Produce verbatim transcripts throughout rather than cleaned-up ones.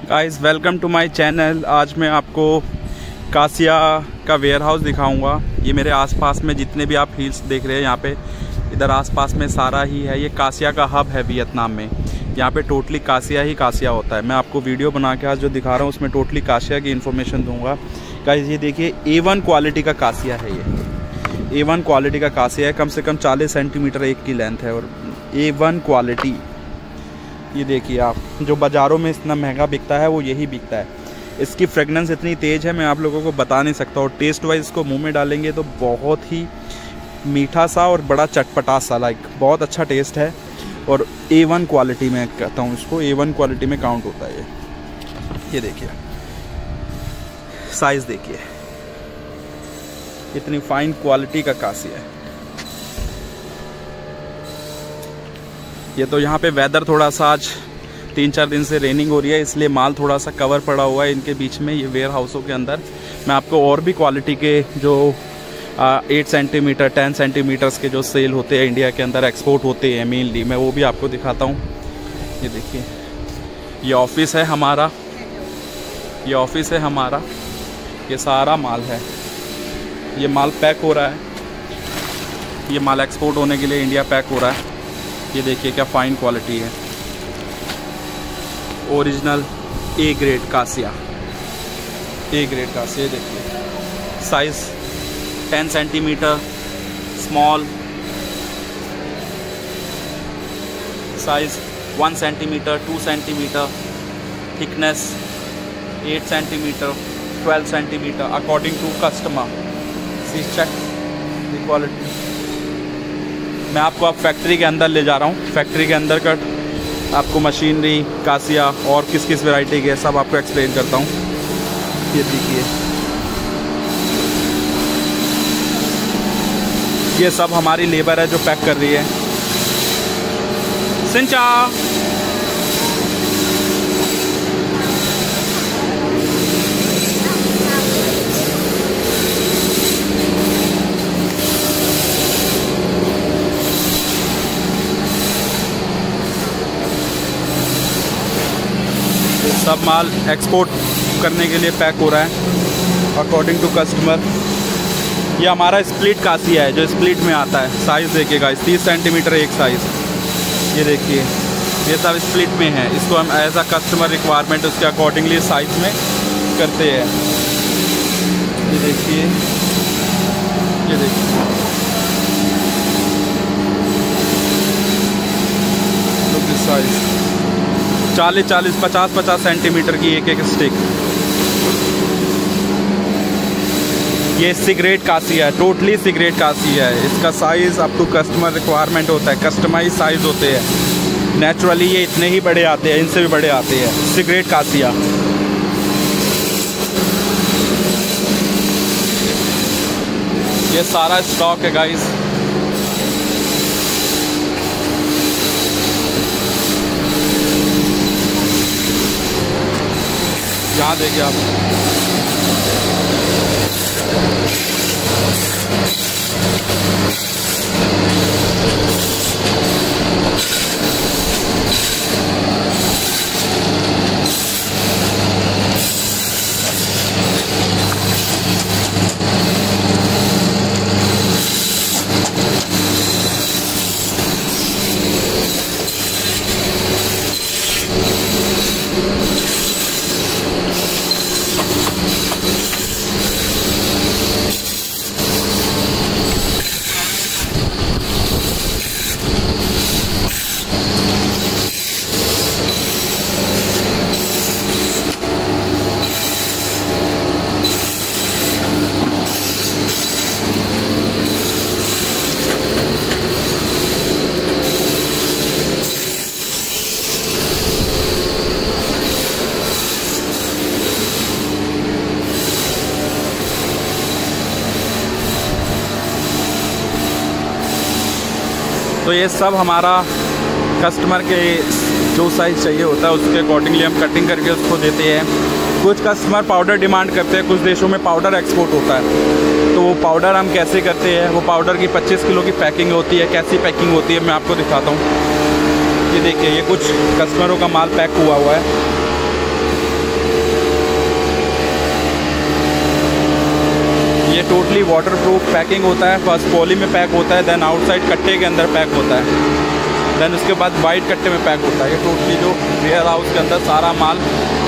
Guys welcome to my channel. आज मैं आपको कासिया का वेयर हाउस दिखाऊंगा। ये मेरे आसपास में जितने भी आप हिल्स देख रहे हैं यहाँ पे, इधर आसपास में सारा ही है। ये कासिया का हब है वियतनाम में। यहाँ पे टोटली कासिया ही कासिया होता है। मैं आपको वीडियो बना के आज जो दिखा रहा हूँ उसमें टोटली कासिया की इन्फॉर्मेशन दूंगा। गाइस ये देखिए ए वन क्वालिटी का कासिया है। ये ए वन क्वालिटी का कासिया है। कम से कम चालीस सेंटीमीटर एक की लेंथ है और ए वन क्वालिटी। ये देखिए आप, जो बाज़ारों में इतना महंगा बिकता है वो यही बिकता है। इसकी फ्रेगनेंस इतनी तेज़ है मैं आप लोगों को बता नहीं सकता। और टेस्ट वाइज इसको मुंह में डालेंगे तो बहुत ही मीठा सा और बड़ा चटपटा सा, लाइक बहुत अच्छा टेस्ट है। और ए वन क्वालिटी में कहता हूँ इसको, ए वन क्वालिटी में काउंट होता है ये। ये देखिए साइज़ देखिए, इतनी फाइन क्वालिटी का कासिया है ये। तो यहाँ पे वेदर थोड़ा सा आज तीन चार दिन से रेनिंग हो रही है, इसलिए माल थोड़ा सा कवर पड़ा हुआ है इनके बीच में, ये वेयर हाउसों के अंदर। मैं आपको और भी क्वालिटी के जो एट सेंटीमीटर टेन सेंटीमीटर्स के जो सेल होते हैं इंडिया के अंदर, एक्सपोर्ट होते हैं मेनली, मैं वो भी आपको दिखाता हूँ। ये देखिए ये ऑफिस है हमारा, ये ऑफिस है हमारा। ये सारा माल है, ये माल पैक हो रहा है। ये माल एक्सपोर्ट होने के लिए इंडिया पैक हो रहा है। ये देखिए क्या फाइन क्वालिटी है, original A grade cassia, A grade cassia. देखिए size ten centimetre small, size one centimetre two centimetre, thickness eight centimetre twelve centimetre according to customer. See check the quality. मैं आपको अब फैक्ट्री के अंदर ले जा रहा हूँ। फैक्ट्री के अंदर का आपको मशीनरी, कासिया और किस किस वैरायटी के सब आपको एक्सप्लेन करता हूँ। ये देखिए ये सब हमारी लेबर है जो पैक कर रही है। सिंचा सब माल एक्सपोर्ट करने के लिए पैक हो रहा है अकॉर्डिंग टू कस्टमर। ये हमारा स्प्लिट कासिया है जो स्प्लिट में आता है। साइज़ देखिएगा, तीस सेंटीमीटर एक साइज़। ये देखिए ये सब स्प्लिट में है। इसको हम एज अ कस्टमर रिक्वायरमेंट उसके अकॉर्डिंगली साइज़ में करते हैं। ये देखिए, ये देखिए साइज़ चालीस चालीस पचास पचास सेंटीमीटर की एक एक स्टिक। ये सिगरेट कासिया है, टोटली सिगरेट कासिया है। इसका size up to customer requirement होता है, कस्टमाइज साइज़ होते हैं। नेचुरली ये इतने ही बड़े आते हैं, इनसे भी बड़े आते हैं। सिगरेट कासिया ये सारा स्टॉक है गाइस। यहाँ देखिए आप, तो ये सब हमारा कस्टमर के जो साइज़ चाहिए होता है उसके अकॉर्डिंगली हम कटिंग करके उसको देते हैं। कुछ कस्टमर पाउडर डिमांड करते हैं, कुछ देशों में पाउडर एक्सपोर्ट होता है, तो वो पाउडर हम कैसे करते हैं। वो पाउडर की पच्चीस किलो की पैकिंग होती है। कैसी पैकिंग होती है मैं आपको दिखाता हूँ। ये देखिए, ये कुछ कस्टमरों का माल पैक हुआ हुआ है। टोटली वाटर प्रूफ पैकिंग होता है। फर्स्ट पॉली में पैक होता है, देन आउटसाइड कट्टे के अंदर पैक होता है, देन उसके बाद वाइट कट्टे में पैक होता है। ये टोटली जो वेयर हाउस के अंदर सारा माल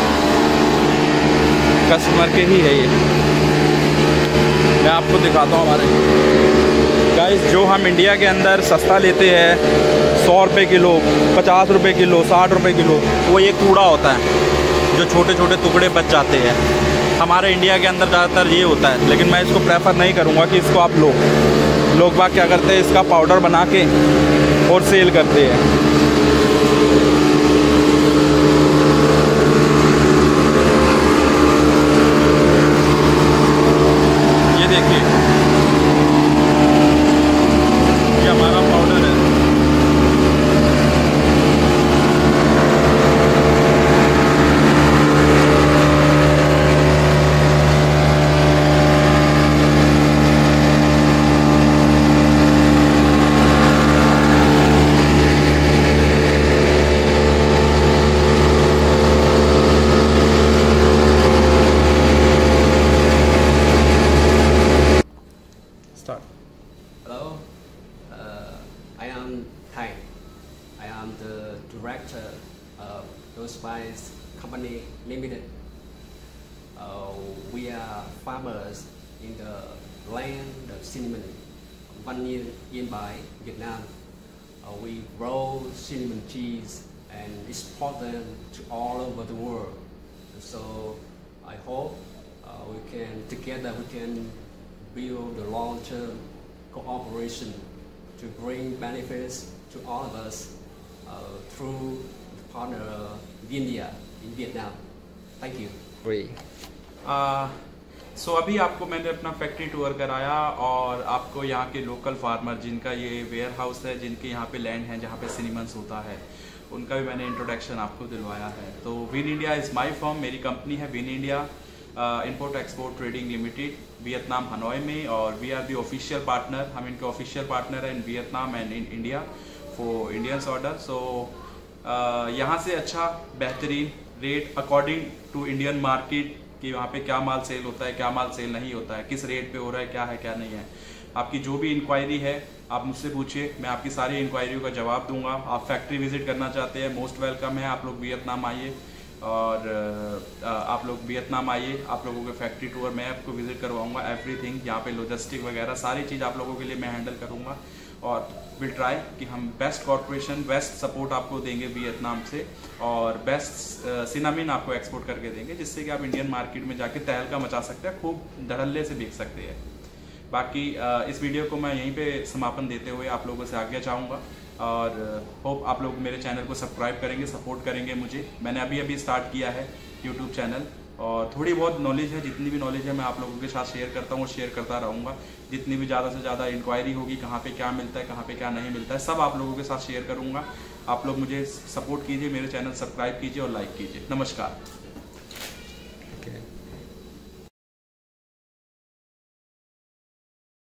कस्टमर के ही है। ये मैं आपको दिखाता हूँ हमारे गाइस, जो हम इंडिया के अंदर सस्ता लेते हैं सौ रुपये किलो, पचास रुपये किलो, साठ रुपये किलो, वो ये कूड़ा होता है जो छोटे छोटे टुकड़े बच जाते हैं। हमारे इंडिया के अंदर ज़्यादातर ये होता है, लेकिन मैं इसको प्रेफर नहीं करूँगा कि इसको आप लो। लोग बाग क्या करते हैं, इसका पाउडर बना के और सेल करते हैं। ये देखिए, ये हमारा पाउडर है। Hello, uh, I am Thai. I am the director of Those Spice Company Limited. Uh, we are farmers in the land of cinnamon, Văn Yên, Yên Bái, Vietnam. Uh, we grow cinnamon trees and export them to all over the world. So I hope uh, we can together we can build a long-term cooperation to bring benefits to all of us uh, through the partner Vindia in Vietnam. Thank you. Uh, so so अभी आपको मैंने अपना factory tour कराया और आपको यहाँ के local farmer जिनका ये वेयर हाउस है, जिनके यहाँ पे लैंड है जहाँ पे सिनेमन्स होता है, उनका भी मैंने इंट्रोडक्शन आपको दिलवाया है। तो Win India is my firm, मेरी कंपनी है Win India import export trading limited, Vietnam Hanoi में, और we are the official partner. हम इनके ऑफिशियल पार्टनर हैं in Vietnam and in India for Indians order. So यहाँ से अच्छा बेहतरीन rate according to Indian market कि वहाँ पे क्या माल सेल होता है, क्या माल सेल नहीं होता है, किस रेट पे हो रहा है, क्या है क्या नहीं है। आपकी जो भी इंक्वायरी है आप मुझसे पूछिए, मैं आपकी सारी इंक्वायरियों का जवाब दूंगा। आप फैक्ट्री विजिट करना चाहते हैं, मोस्ट वेलकम है। आप लोग वियतनाम आइए और आप लोग वियतनाम आइए, आप लोगों के फैक्ट्री टूर मैं आपको विजिट करवाऊंगा। एवरीथिंग यहाँ पे लॉजिस्टिक वगैरह सारी चीज़ आप लोगों के लिए मैं हैंडल करूँगा और विल ट्राई कि हम बेस्ट कॉर्पोरेशन बेस्ट सपोर्ट आपको देंगे वियतनाम से, और बेस्ट सिनामिन आपको एक्सपोर्ट करके देंगे, जिससे कि आप इंडियन मार्केट में जाके तहलका मचा सकते हैं, खूब धड़ल्ले से बेच सकते हैं। बाकी इस वीडियो को मैं यहीं पे समापन देते हुए आप लोगों से आज्ञा चाहूँगा और होप आप लोग मेरे चैनल को सब्सक्राइब करेंगे, सपोर्ट करेंगे मुझे। मैंने अभी अभी स्टार्ट किया है यूट्यूब चैनल और थोड़ी बहुत नॉलेज है, जितनी भी नॉलेज है मैं आप लोगों के साथ शेयर करता हूँ, शेयर करता रहूँगा। जितनी भी ज़्यादा से ज़्यादा इंक्वायरी होगी, कहाँ पे क्या मिलता है, कहाँ पे क्या नहीं मिलता है, सब आप लोगों के साथ शेयर करूँगा। आप लोग मुझे सपोर्ट कीजिए, मेरे चैनल सब्सक्राइब कीजिए और लाइक कीजिए। नमस्कार।